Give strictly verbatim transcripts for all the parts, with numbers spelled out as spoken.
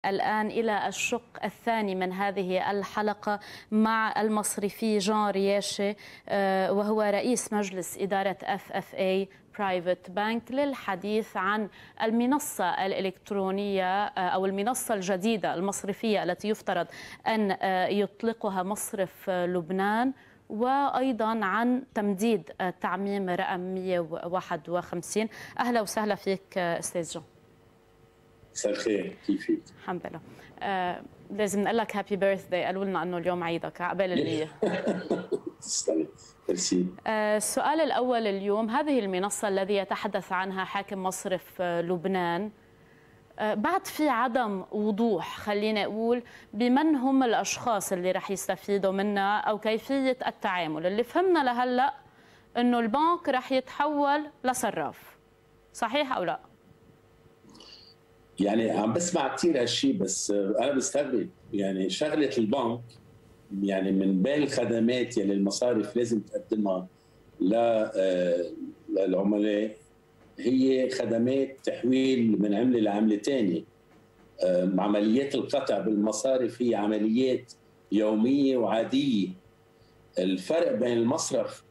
الآن إلى الشق الثاني من هذه الحلقة مع المصرفي جان رياشي، وهو رئيس مجلس إدارة إف إف إيه Private Bank، للحديث عن المنصة الإلكترونية أو المنصة الجديدة المصرفية التي يفترض أن يطلقها مصرف لبنان، وأيضا عن تمديد تعميم رقم مئة وواحد وخمسين. أهلا وسهلا فيك أستاذ جان. مساء الخير، كيفك؟ الحمد لله. آه، لازم نقول لك هابي بيرثداي، قالوا لنا انه اليوم عيدك عقبال المية. تسلمي، ميرسي. آه، السؤال الاول اليوم، هذه المنصه الذي يتحدث عنها حاكم مصرف لبنان، آه، بعد في عدم وضوح، خلينا اقول، بمن هم الاشخاص اللي رح يستفيدوا منها او كيفيه التعامل. اللي فهمنا لهلا انه البنك رح يتحول لصراف، صحيح او لا؟ يعني عم بسمع كثير هالشيء، بس انا بستغرب. يعني شغله البنك، يعني من بين الخدمات يلي المصارف لازم تقدمها للعملاء هي خدمات تحويل من عمله لعمله ثانيه. عمليات القطع بالمصارف هي عمليات يوميه وعاديه. الفرق بين المصرف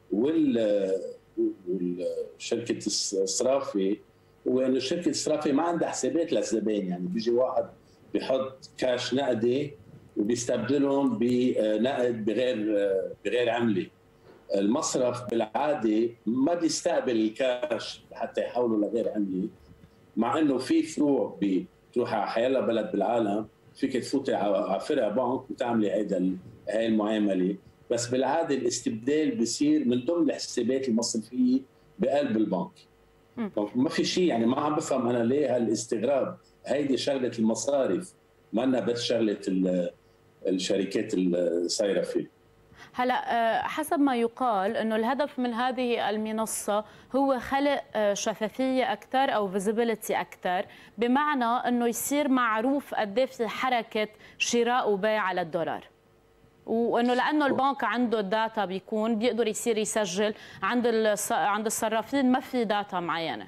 والشركه الصرافه هو انه الشركه الصرافه ما عندها حسابات للزبائن. يعني بيجي واحد بيحط كاش نقدي وبيستبدلهم بنقد بغير بغير عمله. المصرف بالعاده ما بيستقبل الكاش حتى يحوله لغير عمله، مع انه في فروع بتروح على حيلا بلد بالعالم فيك تفوتي على فرع بنك وتعملي هيدا هاي المعامله، بس بالعاده الاستبدال بيصير من ضمن الحسابات المصرفيه بقلب البنك. ما في شيء، يعني ما عم بفهم انا ليه هالاستغراب. هيدي شغله المصارف، ما لنا بس شغله الشركات الصايره فيه. هلا حسب ما يقال انه الهدف من هذه المنصه هو خلق شفافيه اكثر او فيزيبيليتي اكثر، بمعنى انه يصير معروف قد ايه في حركه شراء وبيع على الدولار، وانه لانه البنك عنده الداتا بيكون بيقدر يصير يسجل. عند عند الصرافين ما في داتا معينه.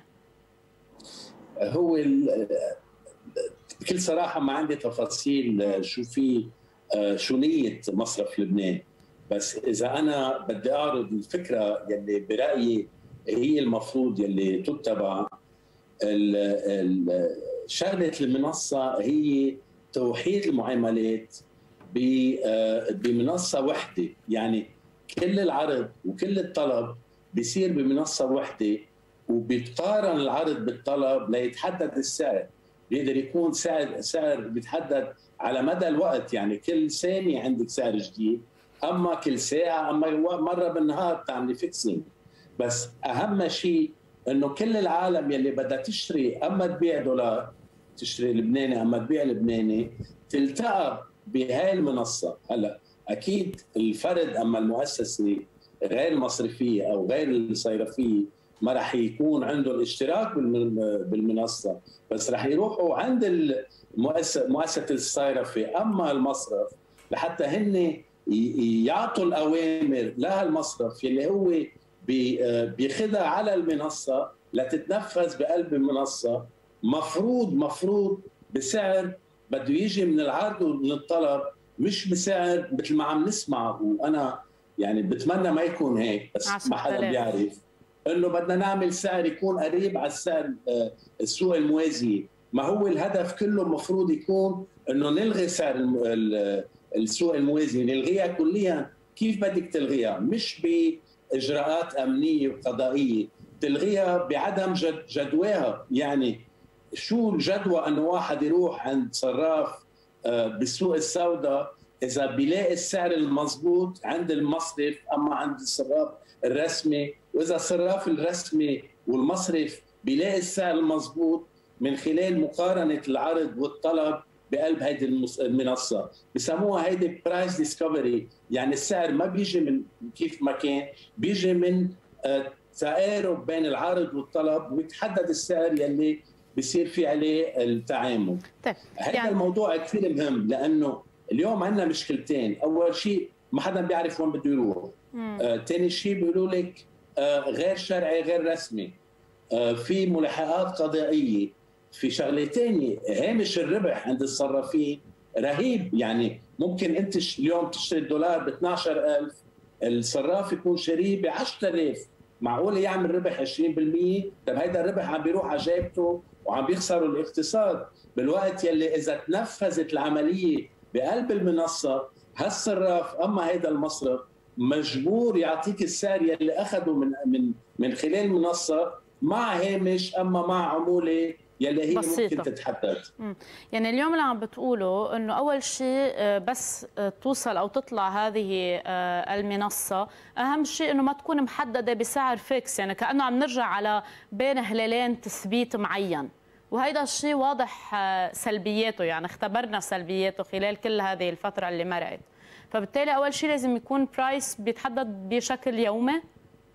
هو بكل صراحه ما عندي تفاصيل شو في شو نيه مصرف لبنان، بس اذا انا بدي اعرض الفكره يلي برايي هي المفروض يلي تتبع، شغله المنصه هي توحيد المعاملات بمنصه وحده. يعني كل العرض وكل الطلب بيصير بمنصه وحده، وبيتقارن العرض بالطلب ليتحدد السعر. بيقدر يكون سعر سعر بيتحدد على مدى الوقت، يعني كل ثانيه عندك سعر جديد، اما كل ساعه، اما مره بالنهار بتعملي فيكسينج. بس اهم شيء انه كل العالم يلي بدها تشتري، اما تبيع دولار تشتري لبناني اما تبيع لبناني، تلتقى بهاي المنصه. هلا اكيد الفرد اما المؤسسه غير المصرفيه او غير الصيرفيه ما راح يكون عنده الاشتراك بالمنصه، بس راح يروحوا عند المؤسسه مؤسسه الصيرفه اما المصرف لحتى هن يعطوا الاوامر لهالمصرف اللي هو بياخذها على المنصه لتتنفذ بقلب المنصه. مفروض مفروض بسعر بده يجي من العرض ومن الطلب، مش بسعر مثل ما عم نسمع. وانا يعني بتمنى ما يكون هيك، بس ما حدا بيعرف انه بدنا نعمل سعر يكون قريب على السعر السوق الموازي. ما هو الهدف كله مفروض يكون انه نلغي سعر السوق الموازي، نلغيها كليا. كيف بدك تلغيها؟ مش باجراءات امنيه وقضائيه، تلغيها بعدم جد جدواها. يعني شو الجدوى انه واحد يروح عند صراف بالسوق السوداء اذا بيلاقي السعر المضبوط عند المصرف اما عند الصراف الرسمي، واذا الصراف الرسمي والمصرف بيلاقي السعر المضبوط من خلال مقارنه العرض والطلب بقلب هيدي المنصه. بسموها هيدي برايس ديسكفري. يعني السعر ما بيجي من كيف ما كان، بيجي من تقارب بين العرض والطلب، ويتحدد السعر يلي بيصير في عليه التعامل. طيب هذا يعني الموضوع كثير مهم، لانه اليوم عندنا مشكلتين. اول شيء ما حدا بيعرف وين بده يروح. ثاني آه، شيء بيقولوا لك آه، غير شرعي غير رسمي. آه، في ملاحقات قضائيه. في شغله ثانيه، هامش الربح عند الصرافين رهيب. يعني ممكن انت اليوم تشتري الدولار ب اثنعش ألف، الصراف يكون شاريه ب عشرة آلاف، معقول يعمل ربح عشرين بالمئة؟ طب هيدا الربح عم بيروح على جيبته وعم بيخسروا الاقتصاد، بالوقت يلي اذا تنفذت العمليه بقلب المنصه هالصراف اما هيدا المصرف مجبور يعطيك السعر يلي اخذه من من من خلال المنصه مع هامش اما مع عموله يلي هي بسيطة. ممكن تتحدد. يعني اليوم اللي عم بتقوله انه اول شيء بس توصل او تطلع هذه المنصه، اهم شيء انه ما تكون محدده بسعر فيكس، يعني كانه عم نرجع على بين هلالين تثبيت معين، وهيدا الشيء واضح سلبياته، يعني اختبرنا سلبياته خلال كل هذه الفتره اللي مرقت. فبالتالي اول شيء لازم يكون برايس بيتحدد بشكل يومي،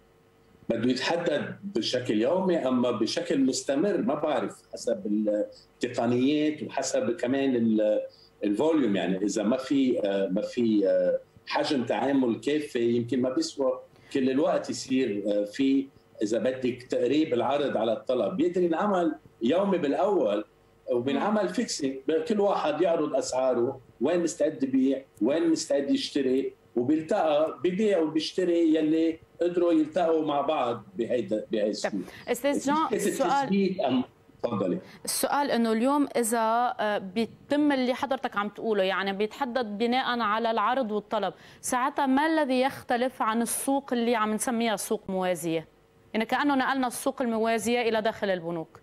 بده يتحدد بشكل يومي اما بشكل مستمر ما بعرف، حسب التقنيات وحسب كمان الفوليوم. يعني اذا ما في ما في حجم تعامل كافي يمكن ما بيسوى كل الوقت يصير في اذا بدك تقريب العرض على الطلب. بيقدر ينعمل يومي بالاول وبنعمل فيكسينج، كل واحد يعرض اسعاره، وين مستعد يبيع وين مستعد يشتري، وبيلتقى ببيع وبيشتري يلي قدروا يلتقوا مع بعض بهيدا بهي السوق. استاذ جان، السؤال تفضلي. السؤال انه اليوم اذا بيتم اللي حضرتك عم تقوله، يعني بيتحدد بناء على العرض والطلب، ساعتها ما الذي يختلف عن السوق اللي عم نسميها سوق موازيه؟ يعني كانه نقلنا السوق الموازيه الى داخل البنوك.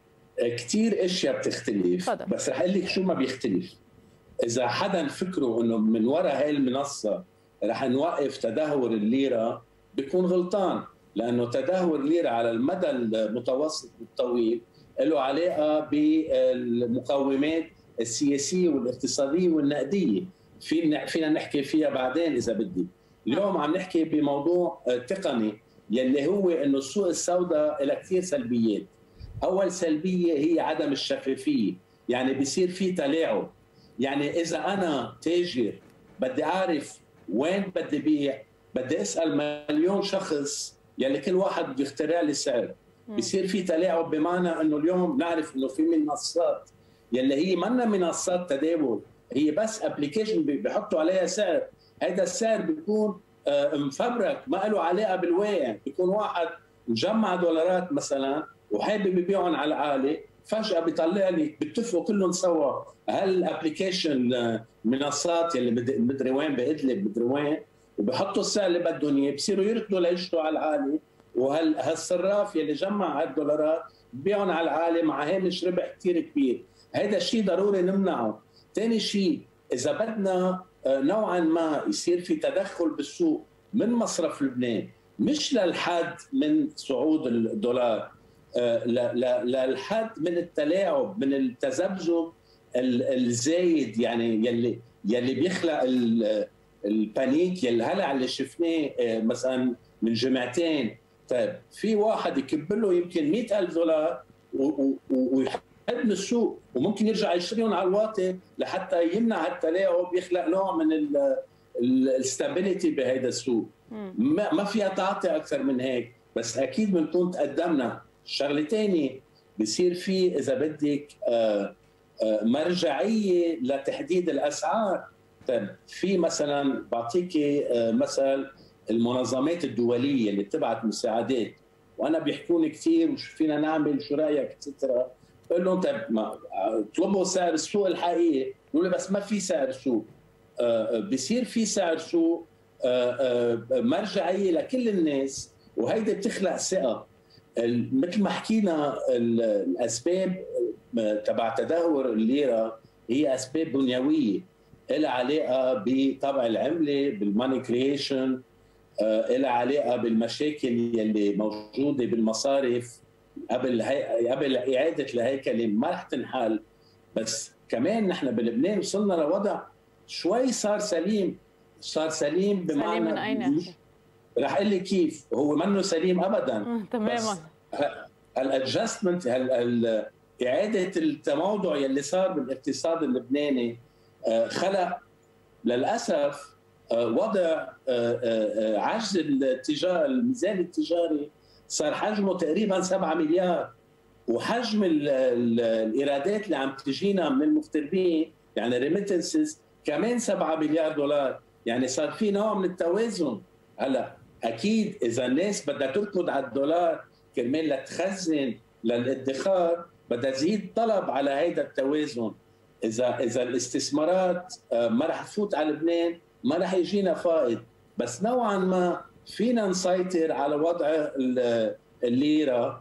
كثير اشياء بتختلف، فضل. بس رح اقول لك شو ما بيختلف. اذا حدا فكره انه من وراء هاي المنصه رح نوقف تدهور الليره بيكون غلطان، لانه تدهور الليره على المدى المتوسط والطويل له علاقه بالمقومات السياسيه والاقتصاديه والنقديه، فينا فينا نحكي فيها بعدين اذا بدي. اليوم عم نحكي بموضوع تقني يلي هو انه السوق السوداء لها كثير سلبيات. اول سلبيه هي عدم الشفافيه، يعني بيصير في تلاعب. يعني اذا انا تاجر بدي اعرف وين بدي بيع، بدي اسال مليون شخص يلي كل واحد بده يخترع لي سعر. بصير في تلاعب، بمعنى انه اليوم نعرف انه في منصات يلي هي منا منصات تداول، هي بس ابلكيشن بيحطوا عليها سعر، هذا السعر بيكون مفبرك ما له علاقه بالواقع، بيكون واحد مجمع دولارات مثلا وحابب يبيعهم على العالي، فجاه بيطلع لي بيتفقوا كلهم سوا هالابلكيشن منصات يلي مدري وين بادلب مدري وين، وبحطوا السعر اللي بدهم اياه، بصيروا يركضوا ليشتروا على العالي، وهالصراف يلي جمع هالدولارات ببيعهم على العالي مع هامش ربح كثير كبير. هذا الشيء ضروري نمنعه. ثاني شيء، اذا بدنا نوعا ما يصير في تدخل بالسوق من مصرف لبنان، مش للحد من صعود الدولار، للحد من التلاعب، من التذبذب الزايد، يعني يلي يلي بيخلق البانيك، يلي هلع اللي شفناه مثلا من جمعتين. طيب في واحد يكب له يمكن مئة ألف دولار ويحد من السوق، وممكن يرجع يشتريهم على الواطي لحتى يمنع التلاعب، يخلق نوع من الستابيليتي بهذا السوق. ما فيها تعطي اكثر من هيك، بس اكيد بنكون تقدمنا. شغله ثانيه بصير في اذا بدك مرجعيه لتحديد الاسعار. طيب في مثلا بعطيكي مثل المنظمات الدوليه اللي بتبعت مساعدات، وانا بيحكوني كثير وشو فينا نعمل، شو رايك اكسترا، بقول لهم طيب ما اطلبوا سعر السوق الحقيقي، بيقولوا لي بس ما في سعر سوق. بصير في سعر سوق مرجعيه لكل الناس، وهيدي بتخلق ثقه. مثل ما حكينا الاسباب تبع تدهور الليره هي اسباب بنيويه، لها علاقه بطبع العمله، بالماني كرييشن، لها علاقه بالمشاكل يلي موجوده بالمصارف قبل هي... قبل اعاده الهيكله ما رح تنحل. بس كمان نحن بلبنان وصلنا لوضع شوي صار سليم، صار سليم بمعنى سليم من اين؟ رح اقول لك كيف، هو منه سليم ابدا تماما. هالادجستمنت، هال اعاده التموضع يلي صار بالاقتصاد اللبناني خلق للاسف وضع عجز التجار، الميزان التجاري صار حجمه تقريبا سبعة مليار. وحجم ال ال الايرادات اللي عم تجينا من المغتربين يعني ريميتنسز كمان سبعة مليار دولار، يعني صار في نوع من التوازن. هلا اكيد اذا الناس بدها تركض على الدولار كرمال لتخزن للادخار بدها تزيد طلب على هيدا التوازن. اذا اذا الاستثمارات ما رح تفوت على لبنان ما رح يجينا فائض، بس نوعا ما فينا نسيطر على وضع الليره.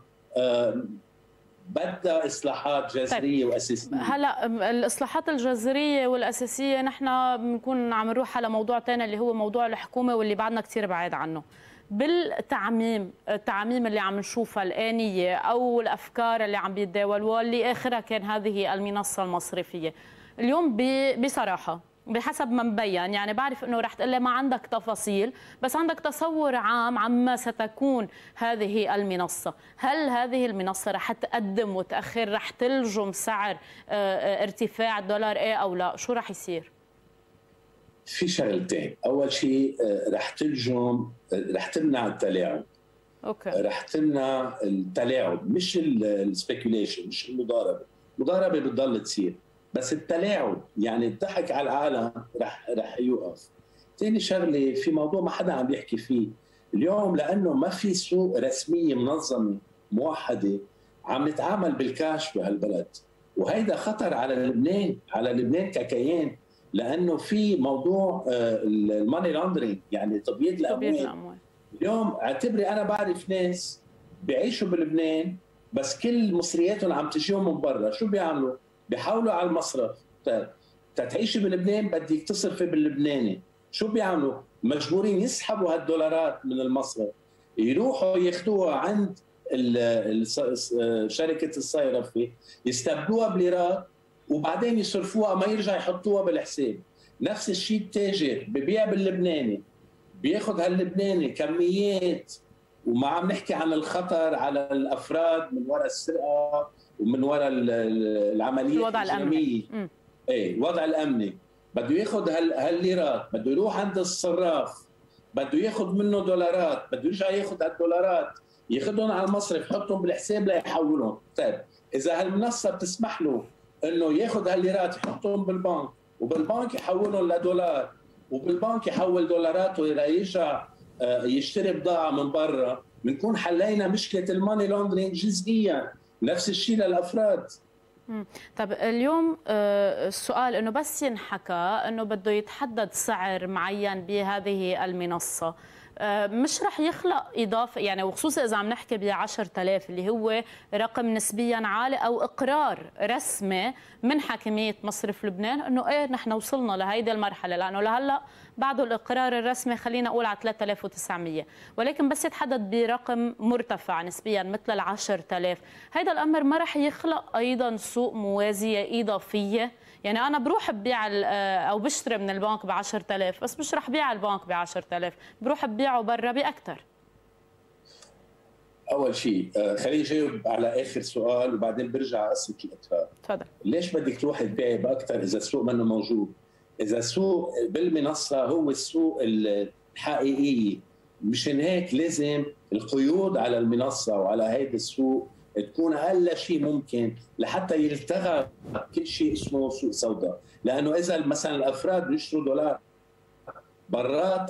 بدها اصلاحات جذريه طيب. واساسيه. هلا الاصلاحات الجذريه والاساسيه نحن بنكون عم نروح على موضوع ثاني اللي هو موضوع الحكومه واللي بعدنا كثير بعيد عنه. بالتعميم، التعميم اللي عم نشوفها الآنية أو الأفكار اللي عم بيتداولوها اللي آخرها كان هذه المنصة المصرفية. اليوم بصراحة بحسب ما مبين، يعني بعرف انه رح تقول لي ما عندك تفاصيل، بس عندك تصور عام عما ستكون هذه المنصة. هل هذه المنصة رح تقدم وتأخر، رح تلجم سعر ارتفاع الدولار ايه او لا؟ شو رح يصير؟ في شغلتين، اول شيء رح تلجم، رح تمنع التلاعب. اوكي. رح تمنع التلاعب، مش السبيكوليشن، مش المضاربه، المضاربه بتضل تصير، بس التلاعب يعني الضحك على العالم رح رح يوقف. ثاني شغله، في موضوع ما حدا عم بيحكي فيه اليوم، لانه ما في سوق رسميه منظمه موحده عم نتعامل بالكاش بهالبلد، وهيدا خطر على لبنان، على لبنان ككيان، لانه في موضوع الماني لاندرينج، يعني تبييض الاموال. اليوم اعتبري انا بعرف ناس بيعيشوا بلبنان بس كل مصرياتهم عم تجيهم من برا، شو بيعملوا؟ بيحاولوا على المصرف. طيب تتعيشي بلبنان بدك تصرفي باللبناني، شو بيعملوا؟ مجبورين يسحبوا هالدولارات من المصرف، يروحوا ياخذوها عند شركه الصيرفه، يستبدلوها بليرات وبعدين يصرفوها ما يرجع يحطوها بالحساب. نفس الشيء التاجر ببيع باللبناني، بياخذ هاللبناني كميات، وما عم نحكي عن الخطر على الافراد من وراء السرقه ومن وراء العمليه الوضع الامني. ايه الوضع الامني. بده ياخذ هالليرات، بده يروح عند الصراف، بده ياخذ منه دولارات، بده يرجع ياخذ هالدولارات ياخذهم على المصرف يحطهم بالحساب ليحولهم. طيب اذا هالمنصه بتسمح له انه ياخذ هالليرات يحطهم بالبنك، وبالبنك يحولهم لدولار، وبالبنك يحول دولارات ويرجع يشتري بضاعه من برا، بنكون حلينا مشكله الماني لوندرينج جزئيا. نفس الشيء للافراد. طب اليوم السؤال انه بس ينحكى انه بده يتحدد سعر معين بهذه المنصه، مش رح يخلق اضافه، يعني وخصوصا اذا عم نحكي ب عشرة آلاف اللي هو رقم نسبيا عالي، او اقرار رسمي من حاكميه مصرف لبنان انه ايه نحن وصلنا لهيدي المرحله، لانه لهلا بعده الاقرار الرسمي خلينا نقول على ثلاثة آلاف وتسعمية، ولكن بس يتحدد برقم مرتفع نسبيا مثل ال عشرة آلاف، هيدا الامر ما رح يخلق ايضا سوق موازيه اضافيه؟ يعني انا بروح ببيع او بشتري من البنك ب عشرة آلاف، بس مش رح بيع البنك ب عشرة آلاف، بروح ببيعه برا باكثر. اول شيء خليني اجاوب على اخر سؤال وبعدين برجع على قصه الاقرار. تفضل. ليش بدك تروحي تبيعي باكثر اذا السوق منه موجود؟ اذا السوق بالمنصه هو السوق الحقيقي، مشان هيك لازم القيود على المنصه وعلى هيدا السوق تكون اقل شيء ممكن لحتى يلتغى كل شيء اسمه سوق سوداء. لانه اذا مثلا الافراد بيشتروا دولار برات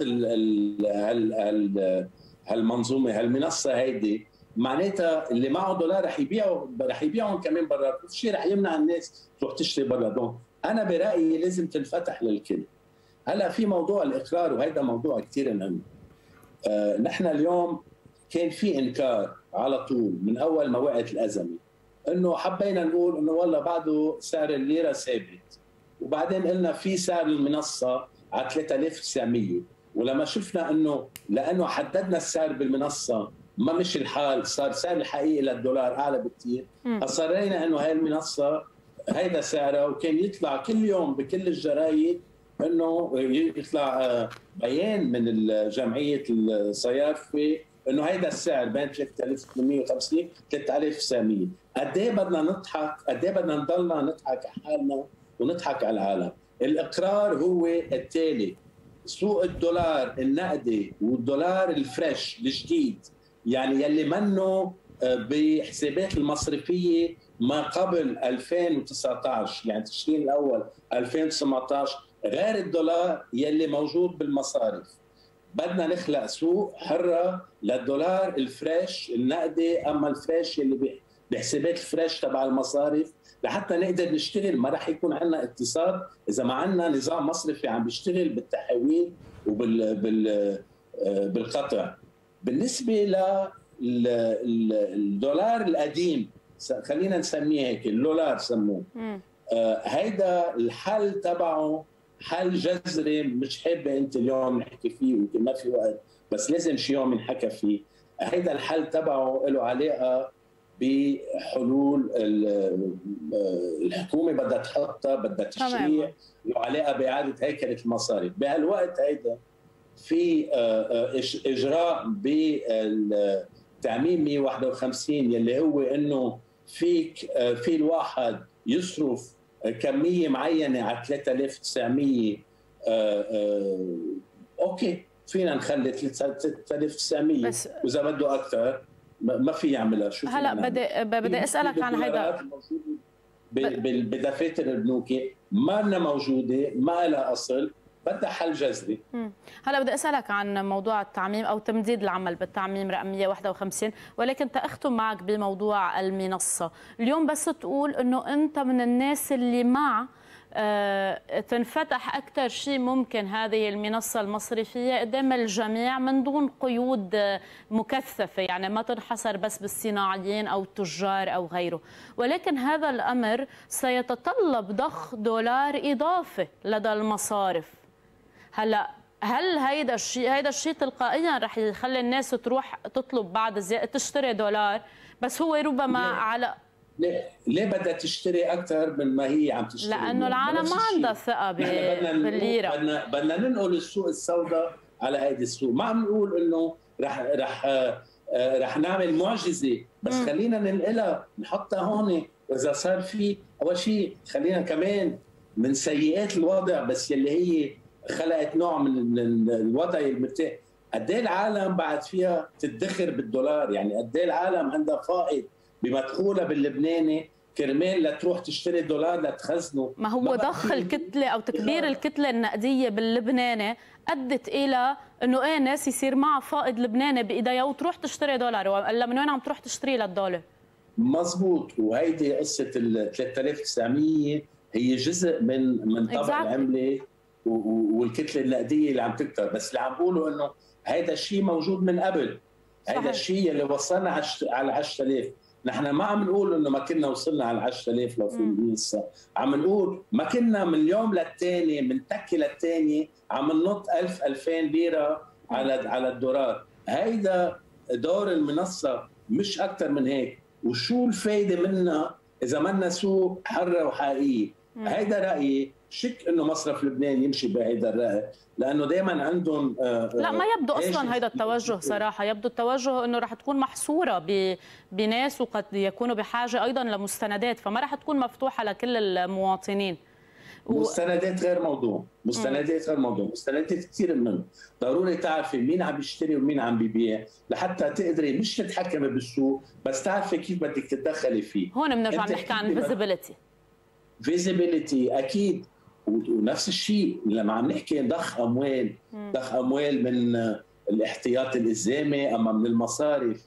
هالمنظومه هالمنصه هيدي، معناتها اللي معه دولار رح يبيعوا رح يبيعهم كمان برات، كل شيء رح يمنع الناس تروح تشتري برا. دون انا برايي لازم تنفتح للكل. هلا في موضوع الاقرار وهيدا موضوع كثير مهم. آه نحن اليوم كان في انكار على طول من اول ما وقعت الازمه، انه حبينا نقول انه والله بعده سعر الليره ثابت، وبعدين قلنا في سعر المنصه على ثلاثة آلاف وتسعمية، ولما شفنا انه لانه حددنا السعر بالمنصه ما مش الحال، صار سعر الحقيقي للدولار اعلى بكثير، اصرينا انه هاي المنصه هيدا سعرها، وكان يطلع كل يوم بكل الجرايد انه يطلع بيان من جمعيه الصيارفه انه هيدا السعر بين ثلاثة آلاف وثمانمية وخمسين ثلاثة آلاف وتسعمية. قد ايه بدنا نضحك، قد ايه بدنا نضلنا نضحك على حالنا ونضحك على العالم. الاقرار هو التالي: سوق الدولار النقدي والدولار الفريش الجديد، يعني يلي منه بحسابات المصرفيه ما قبل ألفين وتسعطعش، يعني تشرين الاول ألفين وسبعطعش، غير الدولار يلي موجود بالمصارف. بدنا نخلق سوق حره للدولار الفريش النقدي، اما الفريش اللي بحسابات الفريش تبع المصارف، لحتى نقدر نشتغل. ما راح يكون عندنا اقتصاد اذا ما عندنا نظام مصرفي عم بيشتغل بالتحويل وبال بال بالقطع. بالنسبه للدولار القديم، خلينا نسميه هيك، الدولار سموه، آه هيدا الحل تبعه حل جذري، مش حابه انت اليوم نحكي فيه ويمكن ما في وقت، بس لازم شي يوم نحكى فيه. هيدا الحل تبعه له علاقه بحلول الحكومه بدها تحطها، بدها تشريع، له علاقه باعاده هيكله المصارف. بهالوقت هيدا في اجراء بالتعميم مئة وواحد وخمسين يلي هو انه فيك في الواحد يصرف كميه معينه على ثلاثة آلاف وتسعمية، اوكي فينا نخلي ثلاثة آلاف وتسعمية، واذا بده اكثر ما في يعملها. شو هلا بدي بدي اسالك عن هيدا بدفاتر البنوكي ما لنا موجوده، ما لها اصل، بدها حل جذري. هلا بدي اسالك عن موضوع التعميم او تمديد العمل بالتعميم رقم مئة وواحد وخمسين، ولكن تاخذ معك بموضوع المنصه. اليوم بس تقول انه انت من الناس اللي مع آه تنفتح اكثر شيء ممكن هذه المنصه المصرفيه قدام الجميع من دون قيود آه مكثفه، يعني ما تنحصر بس بالصناعيين او التجار او غيره، ولكن هذا الامر سيتطلب ضخ دولار اضافي لدى المصارف. هلا هل هيدا الشيء هيدا الشيء تلقائيا رح يخلي الناس تروح تطلب بعد زيادة تشتري دولار، بس هو ربما ليه؟ على ليه ليه بدها تشتري اكثر من ما هي عم تشتري؟ لانه العالم ما عندها ثقه بالليره. بدنا بدنا ننقل السوق السوداء على هيدي السوق. ما عم نقول انه رح رح رح نعمل معجزه، بس م. خلينا ننقلها نحطها هون. واذا صار في اول شيء خلينا كمان من سيئات الوضع، بس يلي هي خلقت نوع من الوضع المرتاح. قد ايه العالم بعد فيها تدخر بالدولار، يعني قد ايه العالم عندها فائض بمدخولها باللبناني كرمال لتروح تشتري دولار لتخزنه. ما هو ما ضخ الكتله او تكبير الكتله النقديه باللبناني ادت الى انه ايه ناس يصير معها فائض لبناني بايديها وتروح تشتري دولار، ولا من وين عم تروح تشتري للدولار؟ مزبوط. وهيدي قصه ال ثلاثة آلاف وتسعمية هي جزء من من طبع exactly. العمله والكتله النقديه اللي عم تكتر. بس اللي عم بقوله انه هذا الشيء موجود من قبل، هذا الشيء اللي وصلنا على عشرة آلاف. نحن ما عم نقول انه ما كنا وصلنا على عشرة آلاف لو في لسه، عم نقول ما كنا من اليوم للثاني من تكه للثاني عم ننط ألف ألفين ليره على على الدولار. هيدا دور المنصه مش اكثر من هيك. وشو الفائده منها اذا منا سوق حره وحقيقيه؟ هيدا رايي. شك انه مصرف لبنان يمشي بهيدا الراي، لانه دائما عندهم آآ لا ما يبدو اصلا هيدا التوجه صراحه. يبدو التوجه انه رح تكون محصوره بناس وقد يكونوا بحاجه ايضا لمستندات، فما رح تكون مفتوحه لكل المواطنين. مستندات غير موضوع، مستندات غير موضوع، مستندات كثير منهم ضروري تعرفي مين عم بيشتري ومين عم بيبيع لحتى تقدري مش تتحكمي بالسوق، بس تعرفي كيف بدك تتدخلي فيه. هون بنرجع بنحكي عن فيزيبيليتي. فيزيبيليتي اكيد. ونفس الشيء لما عم نحكي ضخ اموال، ضخ اموال من الاحتياط الالزامي اما من المصارف.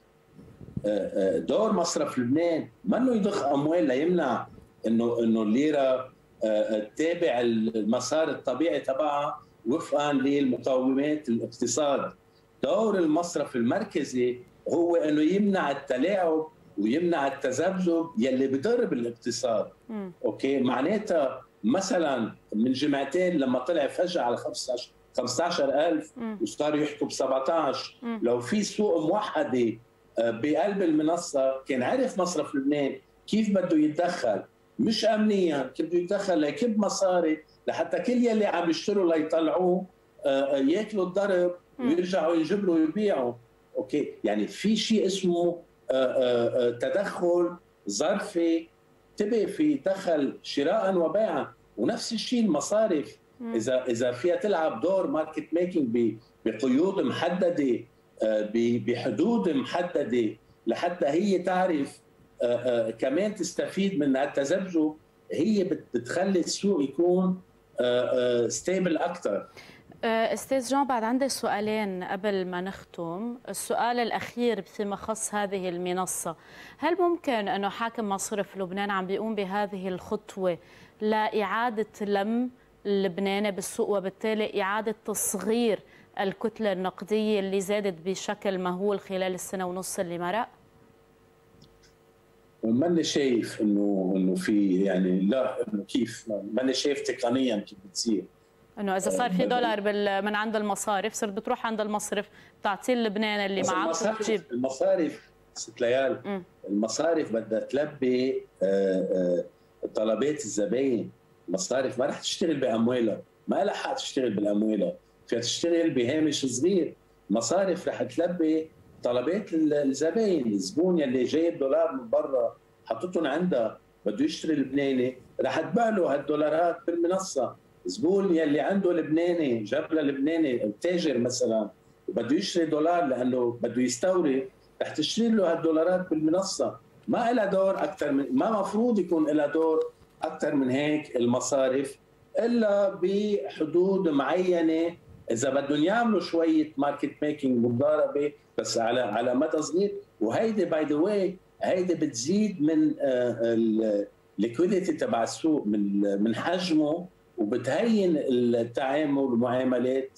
دور مصرف لبنان ما انه يضخ اموال ليمنع انه انه الليره تتابع المسار الطبيعي تبعها وفقا للمقومات الاقتصاد. دور المصرف المركزي هو انه يمنع التلاعب ويمنع التذبذب يلي بضر الاقتصاد. م. اوكي، معناتها مثلا من جمعتين لما طلع فجأة على خمسة عشر ألف وصاروا يحكوا ب سبعطعش، لو في سوق موحده بقلب المنصه كان عرف مصرف لبنان كيف بده يتدخل، مش امنيا، كيف بده يتدخل ليكب مصاري لحتى كل يلي عم يشتروا ليطلعوه ياكلوا الضرب ويرجعوا يجبروا ويبيعوا. اوكي، يعني في شيء اسمه تدخل ظرفي، تبقى في دخل شراء وبيعا. ونفس الشيء المصارف اذا اذا فيها تلعب دور ماركت ميكينج بقيود محدده بحدود محدده لحتى هي تعرف كمان تستفيد من التذبذب، هي بتخلي السوق يكون ستيبل اكثر. استاذ جان، بعد عندي سؤالين قبل ما نختم. السؤال الاخير فيما خص هذه المنصه، هل ممكن انه حاكم مصرف لبنان عم بيقوم بهذه الخطوه لاعاده لم اللبناني بالسوق وبالتالي اعاده تصغير الكتله النقديه اللي زادت بشكل مهول خلال السنه ونص اللي مرق؟ ماني شايف انه انه في يعني لا انه كيف ماني شايف تقنيا كيف بتصير انه اذا صار في دولار من عند المصارف صرت بتروح عند المصرف بتعطيه اللبناني اللي معك وبتجيب. المصارف ست ليال المصارف بدها تلبي طلبات الزباين. المصارف ما رح تشتغل باموالها، ما لها حق تشتغل بالاموال، فيها تشتغل بهامش صغير. مصارف رح تلبي طلبات الزباين. الزبون يلي جايب دولار من برا حطتهم عندها بده يشتري لبناني، رح تبيع له هالدولارات بالمنصه. زبون يلي عنده لبناني جاب له لبناني التاجر مثلا وبده يشتري دولار لانه بده يستورد، رح تشتري له هالدولارات بالمنصه. ما لها دور اكثر من ما مفروض يكون لها دور اكثر من هيك المصارف، الا بحدود معينه اذا بدهم يعملوا شويه ماركت ميكينج مضاربه بس على على مدى صغير. وهيدي باي ذا واي هيدي بتزيد من الليكويديتي تبع السوق، من من حجمه، وبتهين التعامل والمعاملات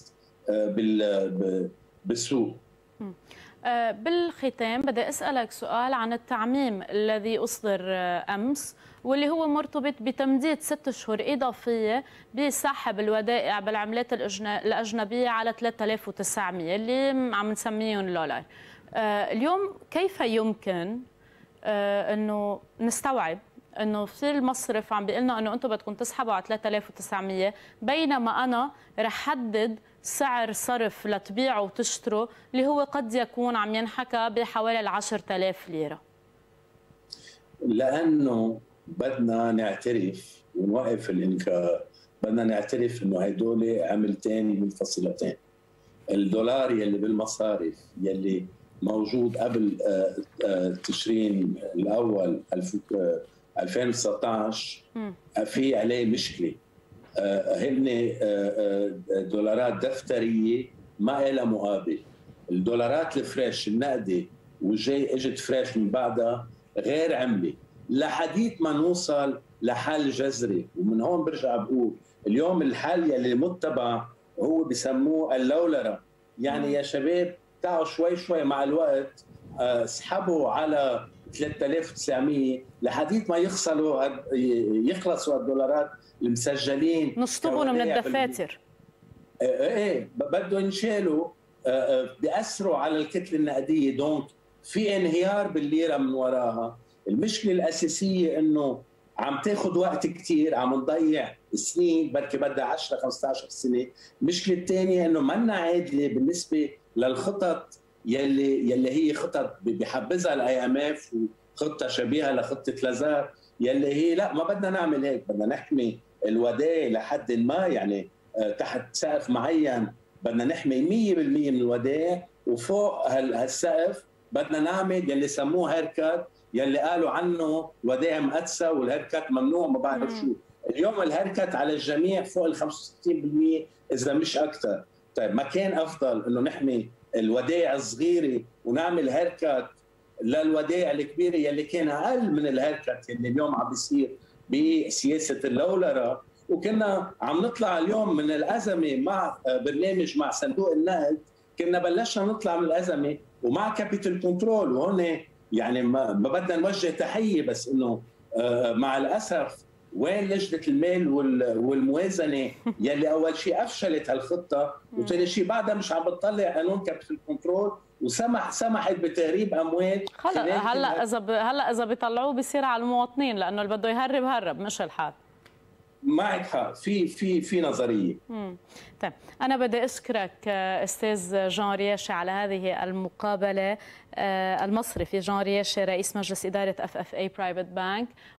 بالسوق. بالختام بدي أسألك سؤال عن التعميم الذي أصدر أمس واللي هو مرتبط بتمديد ست أشهر إضافية بسحب الودائع بالعملات الأجنبية على ثلاثة آلاف وتسعمئة اللي عم نسميهم دولار. اليوم كيف يمكن أنه نستوعب انه في المصرف عم بيقول لنا انه انتم بدكم تسحبوا على ثلاثة آلاف وتسعمئة بينما انا رح حدد سعر صرف لتبيعوا وتشتروا اللي هو قد يكون عم ينحكى بحوالي عشرة آلاف ليره؟ لانه بدنا نعترف ونوقف الانكار، بدنا نعترف انه هدول عملتين منفصلتين. الدولار يلي بالمصارف يلي موجود قبل تشرين الاول ألفين وتسعة عشر في عليه مشكله. هن دولارات دفتريه ما لها مقابل. الدولارات الفريش النقدي وجاي اجت فريش من بعدها غير عمله لحديت ما نوصل لحل جذري. ومن هون برجع بقول اليوم الحل يلي متبع هو بسموه اللولره. يعني يا شباب تعالوا شوي شوي مع الوقت اسحبوا على ثلاثة آلاف وتسعمئة لحديت ما يخسروا يخلصوا الدولارات المسجلين، نشطبهم من الدفاتر. ايه بدهم ينشالوا، بيأثروا على الكتله النقديه. دونك في انهيار بالليره من وراها. المشكله الاساسيه انه عم تاخذ وقت كثير، عم نضيع سنين، بركي بدها عشرة خمسة عشر سنه. المشكله الثانيه انه منا عادله بالنسبه للخطط يلي يلي هي خطط بحبذها الاي ام اف وخطه شبيهه لخطه لازار يلي هي لا ما بدنا نعمل هيك. بدنا نحمي الودائع لحد ما، يعني تحت سقف معين بدنا نحمي مية بالمية من الودائع، وفوق هالسقف بدنا نعمل يلي سموه هيركات يلي قالوا عنه الودائع مقدسه والهيركات ممنوع ما بعرف شو. اليوم الهيركات على الجميع فوق ال خمسة وستين بالمئة اذا مش اكثر. طيب ما كان افضل انه نحمي الودائع الصغيره ونعمل هيركات للودائع الكبيره يلي كان اقل من الهيركات اللي اليوم عم بيصير بسياسه اللولره؟ وكنا عم نطلع اليوم من الازمه مع برنامج مع صندوق النقد، كنا بلشنا نطلع من الازمه ومع كابيتال كنترول. وهون يعني ما بدنا نوجه تحيه، بس انه مع الاسف وين لجنه المال والموازنه يلي اول شيء افشلت هالخطه، وثاني شيء بعدها مش عم بتطلع قانون كابيتال كنترول وسمح سمحت بتهريب اموال. هلا هلا اذا هلا اذا بيطلعوه بيصير على المواطنين، لانه اللي بده يهرب هرب مش الحال. معك حق، في في في نظريه. امم طيب انا بدي اشكرك استاذ جان رياشي على هذه المقابله. المصرفي جان رياشي رئيس مجلس اداره اف اف اي برايفت بانك،